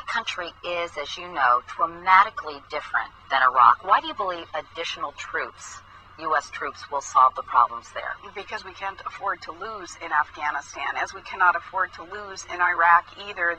country is, as you know, dramatically different than Iraq. Why do you believe additional troops, U.S. troops, will solve the problems there? Because we can't afford to lose in Afghanistan, as we cannot afford to lose in Iraq either.